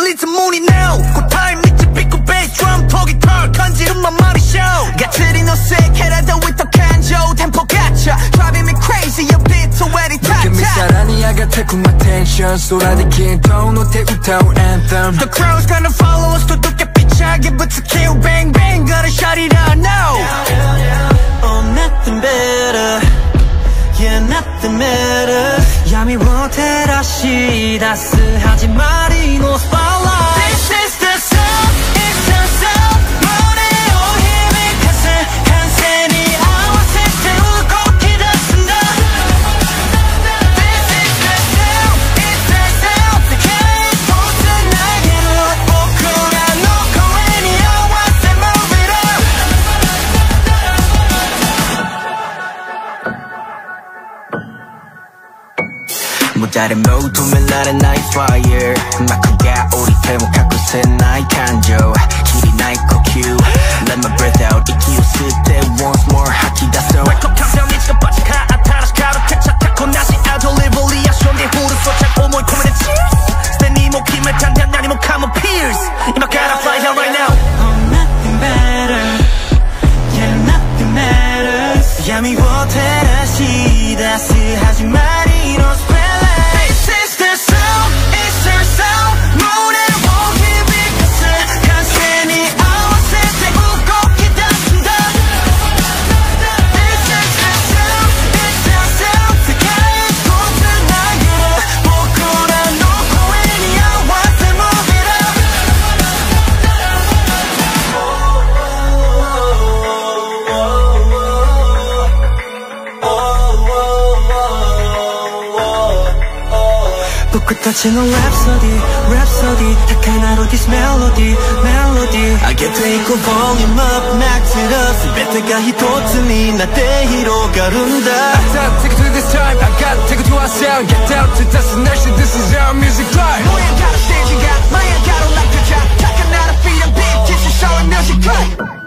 리듬 문이 now 고타임 밑에 삐꾸 베이스 드럼 포기 털 건지름만 머리 show 가트린 어색해라도 with the canjo 템포 갇혀 driving me crazy your beat so very tight 느낌이 사랑이 I got take my attention 쏟아내긴 톤 노태 웃다운 anthem The crowd's gonna follow us 두둑게 삐차게부터 kill bang bang gotta shut it out now Oh nothing better Yeah nothing matters 야미 못해라 시 따스하지 말이 no spotlight This is the sound It's the sound 머리로 힘이 간센히 아와세 태우고 기다린다 This is the sound It's the sound 세계의 모든 날개를 포크라 놓고 any 아와세 move it up 모자란 모두면 나는 나의 fire 마크가 우리 대목하고 새 나의 간조 길이 나의呼吸 Let my breath out 이기 웃을 때 once more 하키다 so 웰컴 감정이 지금 빠지카 아타라시 가로택 착하고 나시 out 올리볼리아 손대 후르 쏟자고 모이 코멘트 cheers 스탠이 목힘을 단단 나니 목하면 pierce 이마 gotta fly out right now Oh nothing better Yeah nothing matters 야미 못해라 시 따스하지 말이 no spell This is the sound, it's the sound 무대로 힘이 간센히 아와세 태우고 기다린다 This is the sound, it's the sound 세계의 모든 날개를 포크라 놓고 any 아와세 move it up 붓고 터치는 rhapsody, rhapsody 딱 하나로 this melody, melody I get to equal volume up, max it up全てが一つになって広がるんだ I gotta take it to this time, I gotta take it to our sound Get down to destination, this is our music life 모양 가로 스테이지가 마냥 가로 like the jack 착한 나라 beat and beat, this is our music life